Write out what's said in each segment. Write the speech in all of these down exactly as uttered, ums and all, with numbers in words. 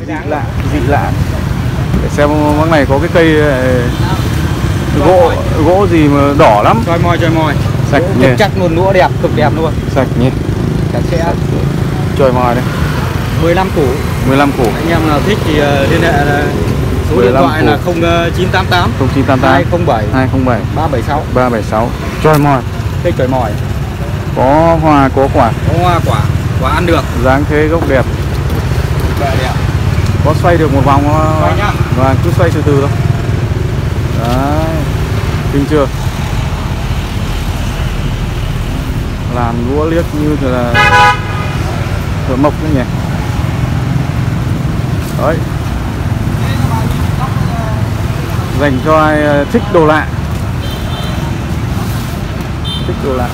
dị lạ, dị lạ. Để xem món này có cái cây gỗ gỗ gì mà đỏ lắm. Choi moi choi moi. Sạch nhỉ. Chắc luôn, lũa đẹp, cực đẹp luôn. Sạch nhỉ. Sạch sẽ. Choi moi đây. mười lăm củ. mười lăm củ. Anh em nào thích thì liên hệ là số điện thoại củ. Là không chín tám tám không chín tám tám hai không bảy hai không bảy ba bảy sáu ba bảy sáu. Choi moi. Cây choi moi. Có hoa có quả. Có hoa quả, quả ăn được. Dáng thế gốc đẹp. Đẹp. Có xoay được một vòng xoay nhá. Và cứ xoay từ từ thôi. Đấy. Kinh chưa? Làm lúa liếc như là thợ mộc đấy nhỉ. Đấy. Dành cho ai thích đồ lạ. Thích đồ lạ.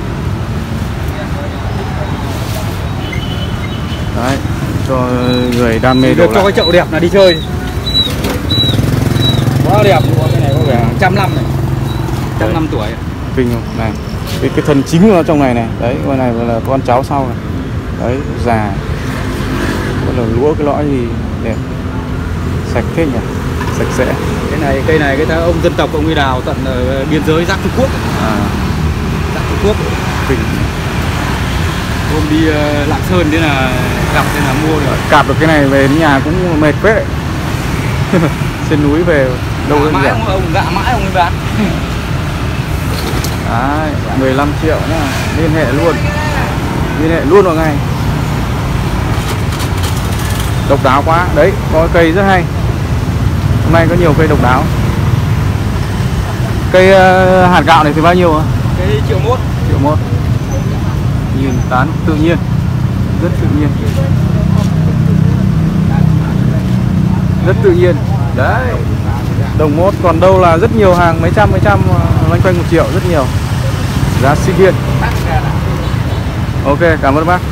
Đấy, cho người đam mê đồ lạ. Cho cái chậu đẹp là đi chơi. Quá đẹp luôn, cái này có vẻ trăm năm này. Trăm năm tuổi. Kinh không? Này. Cái, cái thân chính nó trong này này. Đấy, ngoài này là con cháu sau này. Đấy, già. Còn là lúa cái lõi gì đẹp. Sạch thế nhỉ? Sạch sẽ. Cái này, cây này cái ông dân tộc ông ấy đào tận ở biên giới Giáp Trung Quốc. À. Giáp Trung Quốc. Kinh. Hôm đi uh, Lạng Sơn thế là gặp thế là mua được. Cạp được cái này về đến nhà cũng mệt phết đấy. Trên núi về đâu gạ mãi ông, ông gạ mãi ông ấy bán. Đấy, mười lăm triệu nhá. Liên hệ luôn. Liên hệ luôn vào ngay. Độc đáo quá. Đấy, có cây rất hay. Hôm nay có nhiều cây độc đáo. Cây uh, hạt gạo này thì bao nhiêu hả? Cây triệu mốt. Triệu mốt. Nhìn tán tự nhiên. Rất tự nhiên. Rất tự nhiên. Đấy. Đồng mốt, còn đâu là rất nhiều hàng mấy trăm mấy trăm loanh quanh một triệu, rất nhiều. Giá sinh viên. Ok, cảm ơn bác.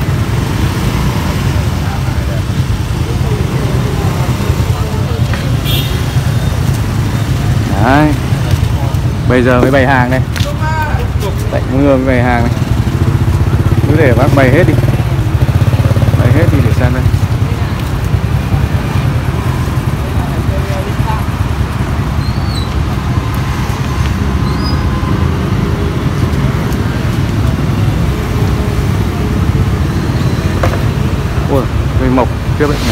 Đấy. Bây giờ mới bày hàng đây. Tạnh mưa mới bày hàng này. Cứ để bác bày hết đi. Bày hết đi để xem đây. Ôi, cây mộc chưa bệnh nhỉ.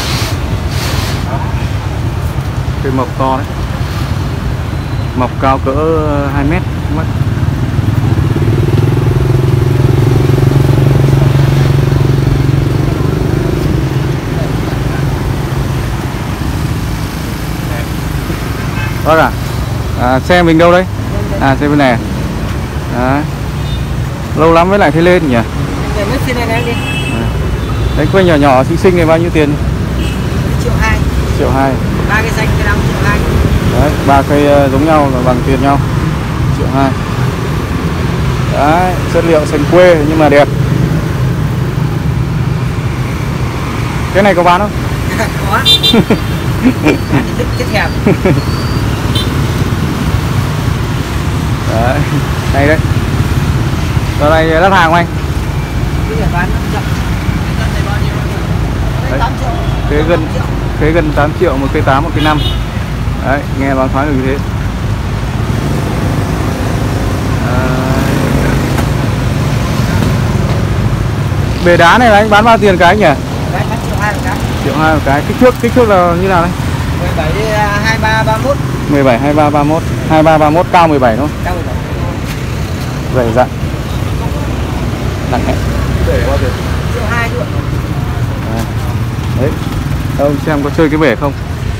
Cây mộc to đấy. Mộc cao cỡ hai mét mất. Bác à? À, xe mình đâu đấy? À, xe bên này. Đấy. Lâu lắm mới lại thấy lên nhỉ? Đấy, quay nhỏ nhỏ xinh xinh này bao nhiêu tiền? Triệu hai. Triệu hai. Ba cây xanh, cây đăng triệu hai. Đấy, ba cây giống nhau là bằng tiền nhau. Triệu hai. Đấy, chất liệu xanh quê nhưng mà đẹp. Cái này có bán không? Có. Chết thèm. Đấy, hay đấy. Giờ này lắp hàng không anh? Đấy, cái gần cái gần tám triệu, một cây tám, một cây năm. Đấy, nghe bán thoái được như thế. Bể đá này là anh bán bao tiền cái nhỉ? Triệu hai một cái. Triệu hai một cái. Kích thước kích thước là như nào đấy? mười bảy hai ba ba mốt. mười bảy hai ba ba mốt. hai ba ba mốt cao mười bảy đúng không? Cao mười bảy. Dày dặn. Nặng nhẹ. Bể bao tiền? Triệu hai luôn. Đấy. Ông xem có chơi cái bể không?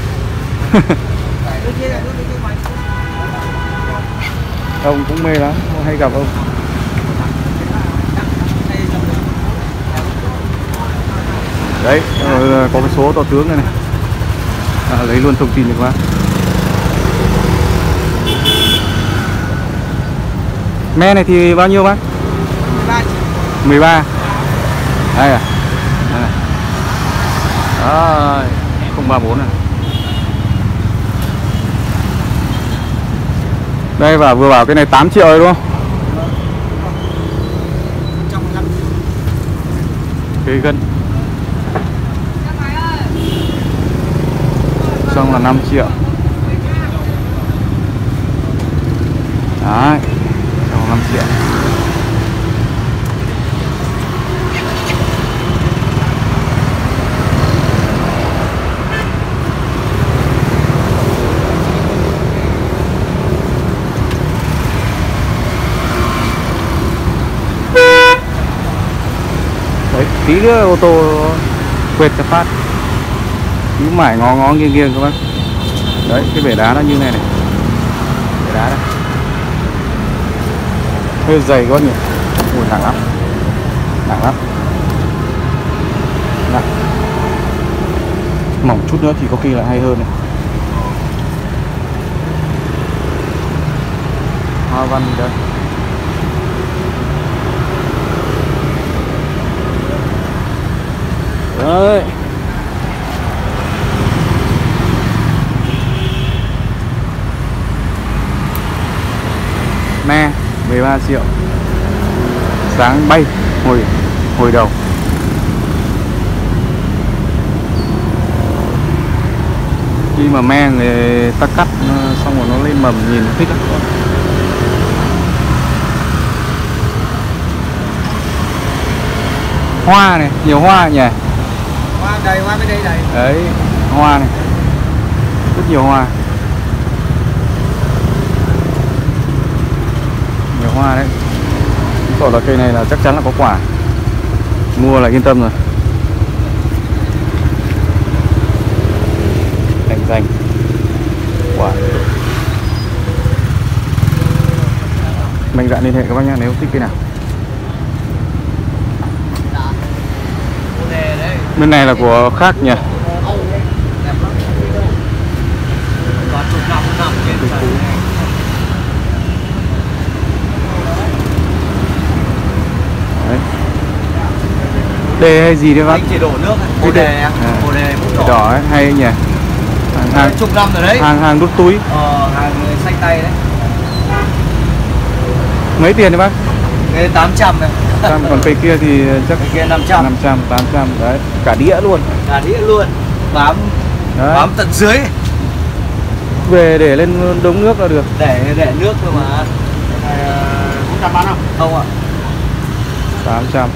Ông cũng mê lắm, hay gặp ông. Đấy, có cái số to tướng này này. À, lấy luôn thông tin được quá. Me này thì bao nhiêu bác? mười ba. Đây à? Đây. Đó, không ba bốn này. Đây và vừa bảo cái này tám triệu rồi đúng không? Cây gân. xong là năm triệu. Đấy, xong năm triệu. Đấy, tí nữa ô tô quệt cho phát. Cứ mải ngó ngó nghiêng nghiêng các bác. Đấy, cái bể đá nó như này này. Bể đá này. Hơi dày quá nhỉ. Ui, nặng lắm. Nặng lắm. Nặng. Mỏng chút nữa thì có khi lại hay hơn này. Hoa văn gì đây? Đấy. Me mười ba triệu. Sáng bay hồi hồi đầu. Khi mà me người ta cắt xong rồi nó lên mầm nhìn thích lắm. Hoa này, nhiều hoa nhỉ. Hoa đầy, hoa bên đây đầy. Đấy, hoa này. Rất nhiều hoa. Nhiều hoa đấy. Còn là cây này là chắc chắn là có quả. Mua là yên tâm rồi. Thành danh. Quả. Mạnh dạn liên hệ các bác nhá nếu thích cái nào. Bên này là của khác nhỉ. Đấy. Đề hay gì đấy bác? Anh chỉ đổ nước, bồ đề à? Bồ đề bút đỏ ấy, hay nhỉ. Hàng, hàng chục năm rồi đấy. Hàng hàng đút túi. Ờ, hàng xanh tay đấy. Mấy tiền đấy bác? Cái tám trăm này. Còn cây kia thì chắc cây kia năm trăm. năm trăm, tám trăm đấy, cả đĩa luôn. Cả đĩa luôn. Bám đấy. Bám tận dưới. Về để lên đống nước là được. Để để nước thôi mà. Không trăm bán không? Không ạ. tám trăm.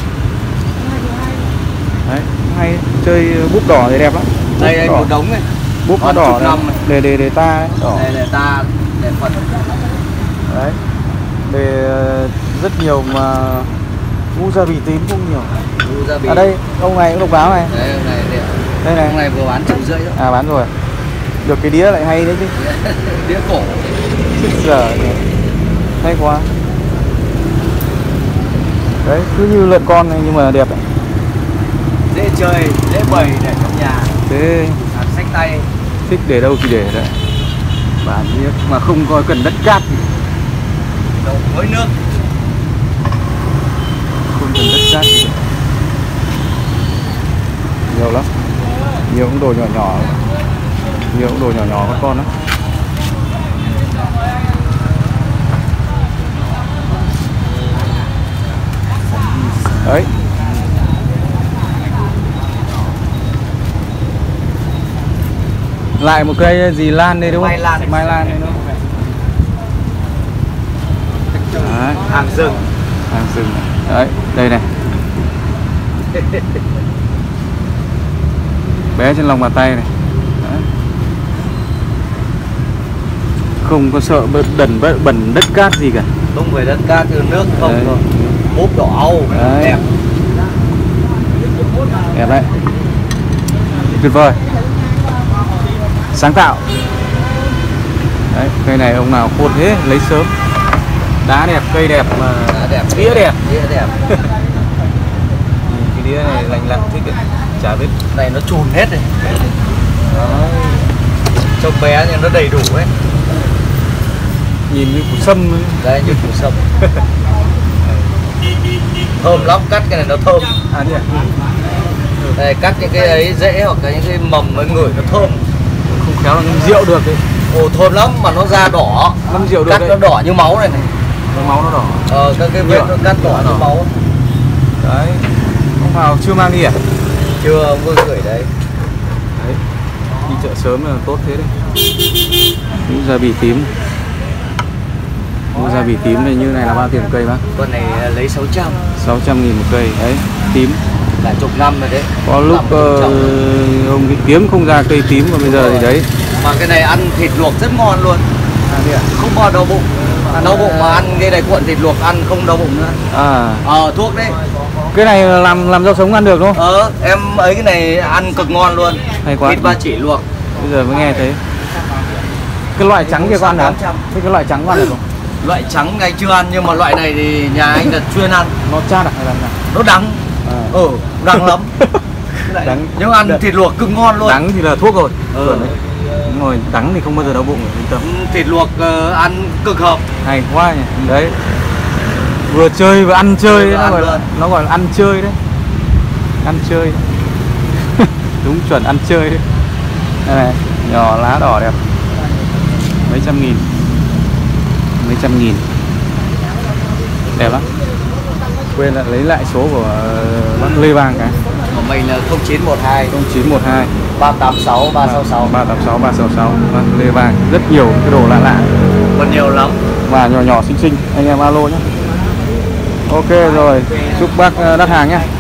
Đấy, hay chơi búp đỏ thì đẹp lắm. Búp đây đây đỏ. một đống này. Búp nó đỏ này. Để để để ta ấy, đỏ. Để để ta để Phật. Đấy. Để rất nhiều mà ngu gia bì tím cũng nhiều. Ngu gia bì. À đây, ông này cũng độc báo này. Đây ông này đây. Đây này. Ông này vừa bán triệu rưỡi đó. À bán rồi. Được cái đĩa lại hay đấy chứ. Đĩa cổ. Giờ hay quá. Đấy, cứ như lợn con này nhưng mà đẹp đấy. Dễ chơi, dễ bày để trong nhà. Thế hàng xách tay. thích để đâu thì để đấy. Bản biết mà không có cần đất cát thì đâu với nước. Không cần đất cát thì nhiều lắm. Nhiều cũng đồ nhỏ nhỏ. Nhiều cũng đồ nhỏ nhỏ các con đó. Đấy. Lại một cây gì lan đây đúng không? Mai lan. Mai lan đây đúng không? Đấy. Hàng rừng. Hàng rừng này. Đấy, đây này. Bé trên lòng bàn tay này. Đấy. Không có sợ bẩn bẩn đất cát gì cả. Không phải đất cát từ nước không đấy. Rồi. Bốp đỏ Âu đẹp. Đẹp đấy. Tuyệt vời. Sáng tạo. Đấy, cây này ông nào khôn thế lấy sớm. Đá đẹp, cây đẹp mà đá đẹp, đĩa đẹp. Đĩa đẹp. Cái đĩa này lành lặn thích ấy. Chả biết. Này nó chùn hết rồi. Trông bé nhưng nó đầy đủ ấy. Nhìn như củ sâm ấy. Đây như củ sâm. Thơm lắm, cắt cái này nó thơm. À nhỉ? Đây cắt những cái ấy dễ hoặc là những cái mầm mới ngửi nó thơm. Không khéo là ngâm rượu được đấy. Ồ thơm lắm mà nó da đỏ. Ngâm rượu được cắt đấy. nó đỏ như máu này này. Máu nó đỏ. Ờ các cái vết nó cắt đỏ như máu. Đấy. Ông nào chưa mang đi à? Chưa, ông vừa gửi đấy. Đấy. Đi chợ sớm là tốt thế đấy. Những gia vị tím. Mua gia vị tím này như này là bao tiền một cây bác? Con này lấy sáu trăm. sáu trăm nghìn một cây đấy, tím. Cả chục năm rồi đấy. Có lúc uh, ông bị kiếm không ra cây tím, còn bây giờ thì đấy. Mà cái này ăn thịt luộc rất ngon luôn. À, à? Không bao đau bụng. Đau bụng mà ăn cái này cuộn thịt luộc ăn không đau bụng nữa. À. Ờ thuốc đấy. Cái này làm làm rau sống ăn được đúng không? Ờ em ấy cái này ăn cực ngon luôn. Hay quá. Thịt ba chỉ luộc. Bây giờ mới nghe thấy. Cái loại trắng kia con ăn hả? Thế cái loại trắng con ăn được không? Loại trắng ngày chưa ăn nhưng mà loại này thì nhà anh là chuyên ăn. Nó chát à hay là nào? Nó đắng. À. Ừ, đắng lắm. Đắng. Nhưng ăn thịt luộc cực ngon luôn. Đắng thì là thuốc rồi. Ừ. Đấy. Đúng rồi, đắng thì không bao giờ đau bụng, yên tâm. Thịt luộc uh, ăn cực hợp. Hay quá nhỉ. Đấy. Vừa chơi vừa ăn chơi, vừa nó ăn gọi là, luôn. nó gọi là ăn chơi đấy. Ăn chơi. Đúng chuẩn ăn chơi đấy. Đây này, nhỏ lá đỏ đẹp. Mấy trăm nghìn. Mấy trăm nghìn. Đẹp lắm. Quên lại lấy lại số của bác Lê Vàng cái. Của mình là không chín một hai không chín một hai ba tám sáu ba sáu sáu ba tám sáu ba sáu sáu. Bác Lê Vàng rất nhiều cái đồ lạ lạ. còn nhiều lắm. Và nhỏ nhỏ xinh xinh anh em alo nhé. Ok rồi, chúc bác đắt hàng nhé.